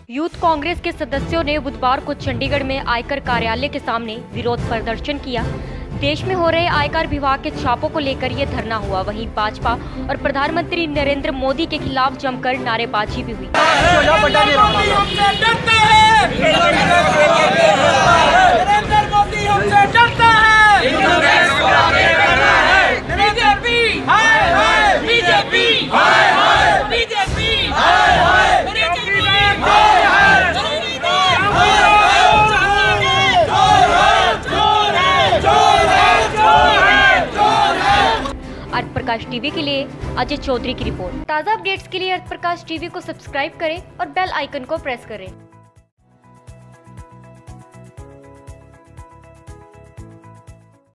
Youth Congress के सदस्यों ने बुधवार को चंडीगढ़ में आयकर कार्यालय के सामने विरोध प्रदर्शन किया। देश में हो रहे आयकर विभाग के छापों को लेकर ये धरना हुआ। वहीं भाजपा और प्रधानमंत्री नरेंद्र मोदी के खिलाफ जमकर नारेबाजी भी हुई। अर्थ प्रकाश टीवी के लिए अजय चौधरी की रिपोर्ट। ताज़ा अपडेट्स के लिए अर्थ प्रकाश टीवी को सब्सक्राइब करें और बेल आइकन को प्रेस करें।